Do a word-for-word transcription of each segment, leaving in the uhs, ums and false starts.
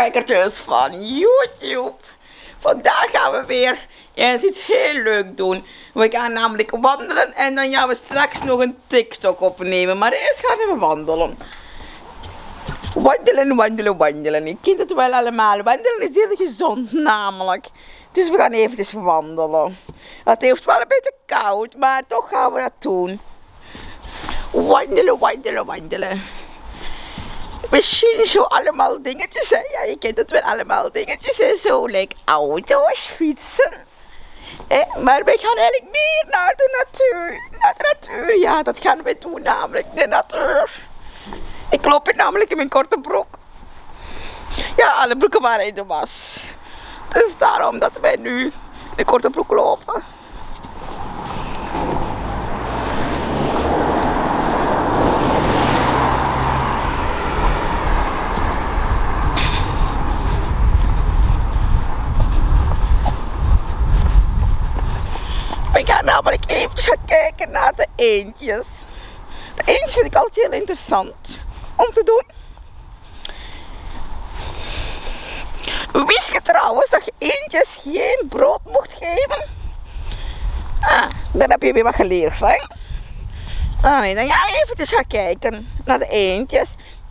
kijkertjes van YouTube. Vandaag gaan we weer eens iets heel leuk doen. We gaan namelijk wandelen en dan gaan we straks nog een TikTok opnemen. Maar eerst gaan we wandelen. Wandelen, wandelen, wandelen. Ik ken het wel allemaal. Wandelen is heel gezond namelijk. Dus we gaan eventjes wandelen. Het heeft wel een beetje koud, maar toch gaan we dat doen. Wandelen, wandelen, wandelen. Misschien zo allemaal dingetjes, hè? Ja, je kent het wel allemaal dingetjes, hè? Zo, like auto's, fietsen. Eh, maar we gaan eigenlijk meer naar de natuur. Naar de natuur, ja, dat gaan we doen namelijk, de natuur. Ik loop hier namelijk in mijn korte broek. Ja, alle broeken waren in de was. Dus daarom dat wij nu in een korte broek lopen. We gaan namelijk even gaan kijken naar de eendjes. De eendjes vind ik altijd heel interessant om te doen. Wist je trouwens dat je eendjes geen brood mocht geven? Ah, dan heb je weer wat geleerd, hè? Ah nee, dan gaan we even gaan kijken naar de eendjes.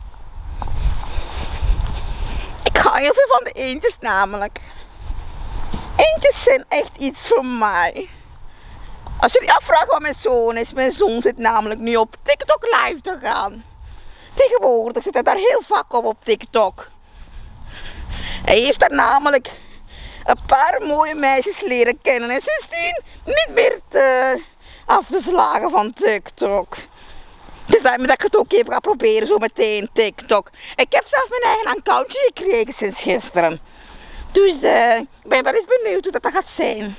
Ik hou heel veel van de eendjes namelijk. Eendjes zijn echt iets voor mij. Als jullie afvragen wat mijn zoon is, mijn zoon zit namelijk nu op TikTok live te gaan. Tegenwoordig zit hij daar heel vaak op op TikTok. Hij heeft daar namelijk een paar mooie meisjes leren kennen en sindsdien niet meer te af te slagen van TikTok. Dus daarom dat ik het ook even ga proberen zo meteen TikTok. Ik heb zelf mijn eigen accountje gekregen sinds gisteren. Dus uh, ik ben wel eens benieuwd hoe dat, dat gaat zijn.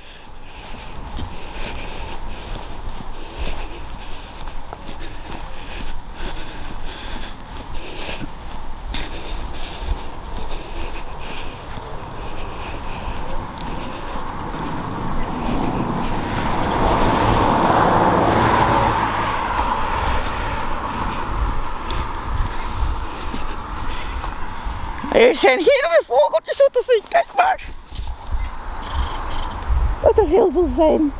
Er zijn heel veel vogeltjes zo te zien, kijk maar. Dat er heel veel zijn.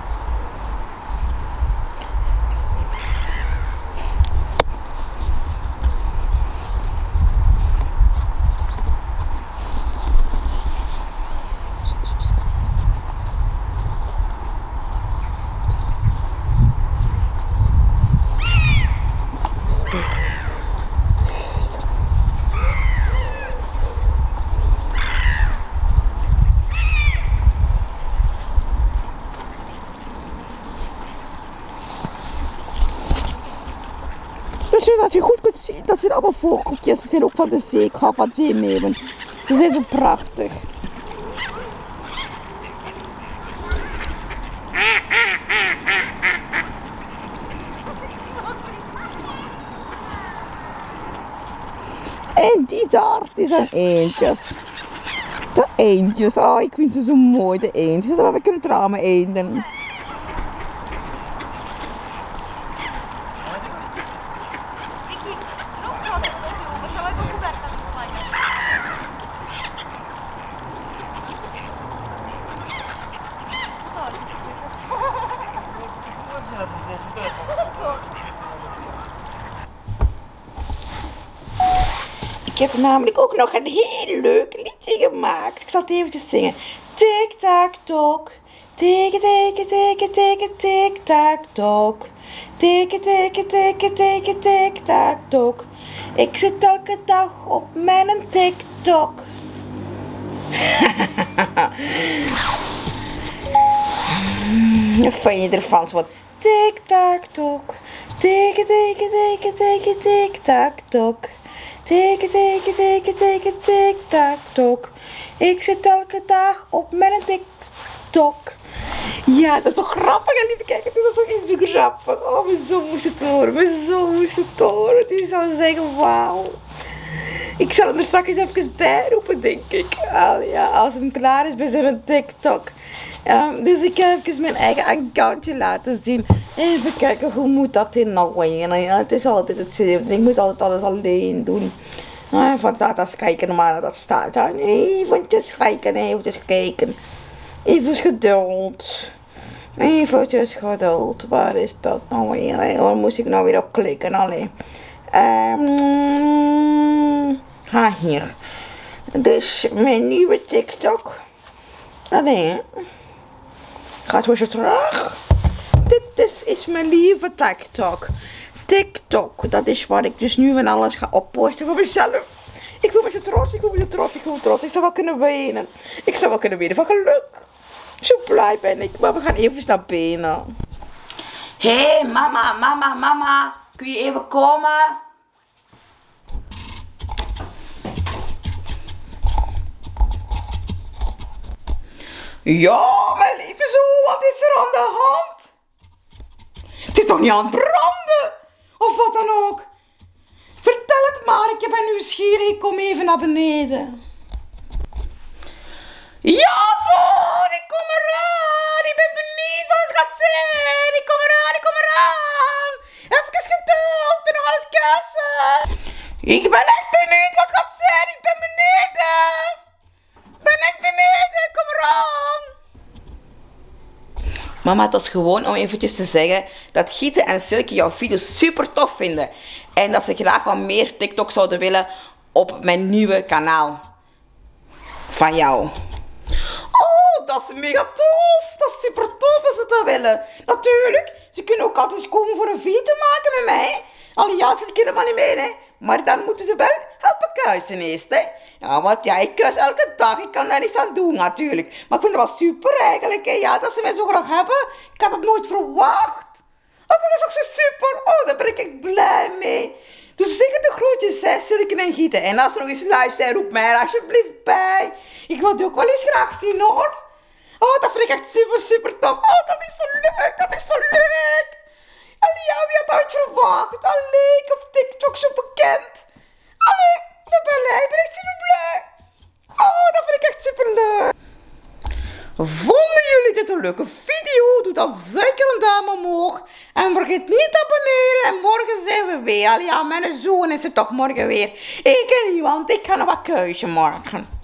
Dus zodat je goed kunt zien, dat zijn allemaal vogeltjes. Ze zijn ook van de zee. Ik hou van zeemeeuwen. Ze zijn zo prachtig. En die daar, die zijn eendjes. De eendjes, oh ik vind ze zo mooi, de eendjes. Dan heb ik kunnen tranen eenden. Ik heb namelijk ook nog een heel leuk liedje gemaakt. Ik zal het eventjes zingen. Tik tak tok. Tik tik tik tik tik tak tok. Tik tik tik tik tik tak tok. Ik zit elke dag op mijn TikTok. Wat vind je ervan? Zo wat. Tik tak tok. Tik tik tik tik tik tak tok. Tik, tik, tik, tik, tik, tak, tok. Ik zit elke dag op mijn TikTok. Ja, dat is toch grappig, hè, lieve kijkers. Dat is toch iets zo grappig. Oh, mijn zoon moest het horen. Mijn zoon moest het horen. Die zou zeggen, wauw. Ik zal hem er straks even bijroepen, denk ik. Al, ja, als hem klaar is bij zijn TikTok. Um, dus ik heb even mijn eigen accountje laten zien. Even kijken, hoe moet dat in nou? Ja, het is altijd hetzelfde. Ik moet altijd alles alleen doen. Even dat eens kijken maar dat staat daar. Eventjes kijken, eventjes kijken. Even geduld. Eventjes geduld. Waar is dat nou weer? Waar moest ik nou weer op klikken? Allee. Um, ha, hier. Dus mijn nieuwe TikTok. Allee. Gaat weer zo terug. Dit is, is mijn lieve TikTok. TikTok, dat is waar ik dus nu van alles ga opposten voor mezelf. Ik voel me zo trots, ik voel me zo trots, ik voel me trots. Ik zou wel kunnen wenen. Ik zou wel kunnen wenen van geluk. Zo blij ben ik, maar we gaan even naar binnen. Hé, hey, mama, mama, mama. Kun je even komen? Ja, mijn lieve zo, wat is er aan de hand? Het is toch niet aan het branden? Of wat dan ook? Vertel het maar, ik ben nieuwsgierig, ik kom even naar beneden. Ja, zo, ik kom eraan. Ik ben benieuwd wat het gaat zijn. Ik kom eraan, ik kom eraan. Even geduld, ik ben nog aan het kussen. Ik ben echt benieuwd wat het gaat zijn. Ik ben beneden. Ik ben echt beneden, ik kom eraan. Mama, het was gewoon om eventjes te zeggen dat Gieten en Silke jouw video's super tof vinden. En dat ze graag wat meer TikTok zouden willen op mijn nieuwe kanaal. Van jou. Oh, dat is mega tof. Dat is super tof als ze dat willen. Natuurlijk, ze kunnen ook altijd eens komen voor een video te maken met mij. Allee, ja, zit ik helemaal niet mee, hè. Maar dan moeten ze wel helpen kuisen eerst, hè. Ja, want ja, ik kus elke dag. Ik kan daar niets aan doen, natuurlijk. Maar ik vind het wel super eigenlijk, hè. Ja, dat ze mij zo graag hebben. Ik had het nooit verwacht. Oh, dat is ook zo super. Oh, daar ben ik echt blij mee. Dus zeker de groetjes, hè, Silke en Gieten. En als er nog eens luistert, roep mij er alsjeblieft bij. Ik wil die ook wel eens graag zien, hoor. Oh, dat vind ik echt super, super tof. Oh, dat is zo leuk, dat is zo leuk. Allee, ja, wie had dat ooit verwacht? Allee, ik op TikTok zo bekend. Allee, ik ben blij, ik ben echt super blij. Oh, dat vind ik echt super leuk. Vonden jullie dit een leuke video? Doe dan zeker een duim omhoog. En vergeet niet te abonneren. En morgen zijn we weer. Ja, mijn zoon is er toch morgen weer. Ik en niet, want ik ga nog wat keuze morgen.